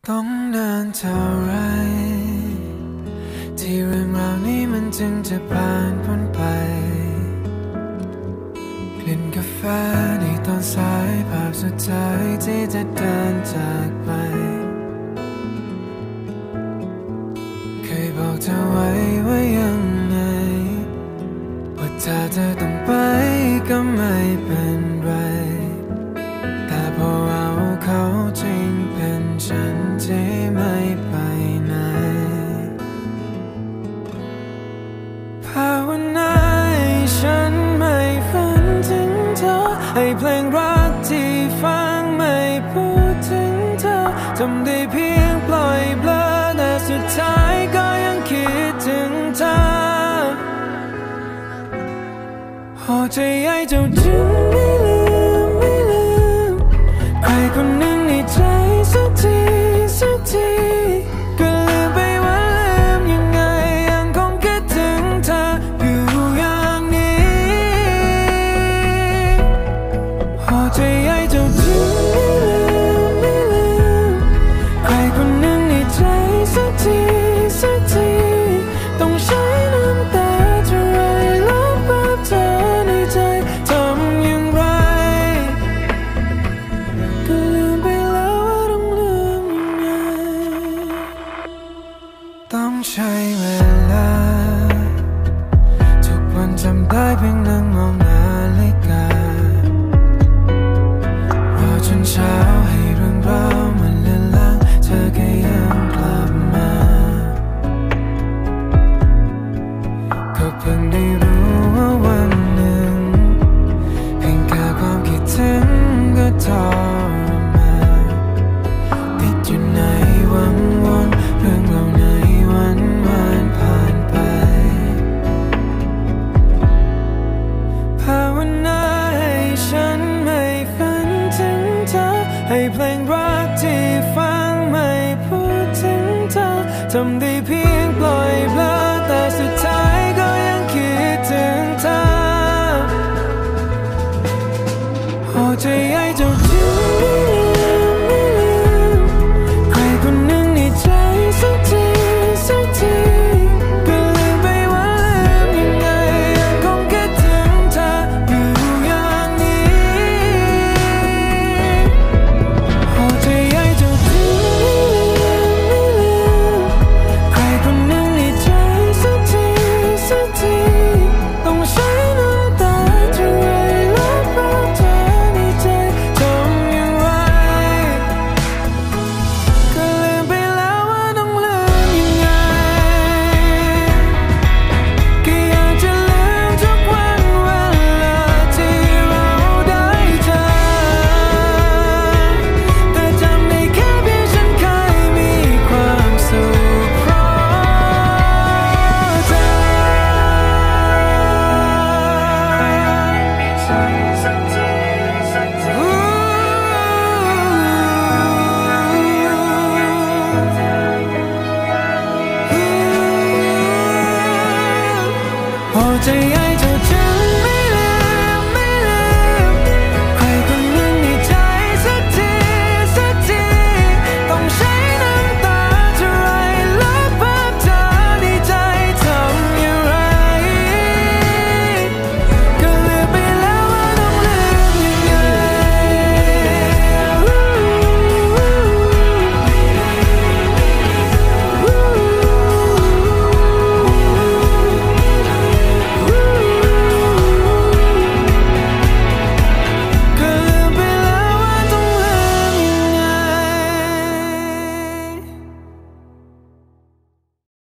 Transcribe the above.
ต้องนานเท่าไรที่เรื่องราวนี้มันจึงจะผ่านพ้นไปกลิ่นกาแฟในตอนสายภาพสุดท้ายที่จะเดินจากไปเคยบอกเธอไว้ว่ายังไงว่าถ้าเธอต้องไปก็ไม่เป็นไรแต่พอเอาเขาจริงเป็นฉันที่ไม่ไปไหนภาวนาให้ฉันไม่ฝันถึงเธอให้เพลงรักที่ฟังไม่พูดถึงเธอทำได้เพียงปล่อยเบลอแต่สุดท้ายก็ยังคิดถึงเธอพอใจให้เจ้าจึงไม่ลืมใครคนหนึ่งในใจสักทีก็ลืมไปว่าลืมยังไงยังคงคิดถึงเธออยู่อย่างนี้พอใจให้เจ้าจึงไม่ลืมใครคนหนึ่งในใจสักทีต้องใช้น้ำตาเท่าไรลบภาพเธอในใจทำอย่างไรก็ลืมไปแล้วว่าต้องลืมยังไงต้องใช้เวลาทุกวันจำได้เพียงนั่งมองนาฬิการอจนเช้าให้เรื่องราวมันเลือนลางเธอก็ยังกลับมาก็เพิ่งได้รู้ว่าวันหนึ่งเพียงแค่ความคิดถึงก็ทรมานติดอยู่ในวังวนเรื่องเราในวันผ่านไปภาวนาให้ฉันไม่ฝันถึงเธอให้เพลงรักที่ฟังไม่พูดถึงเธอทำได้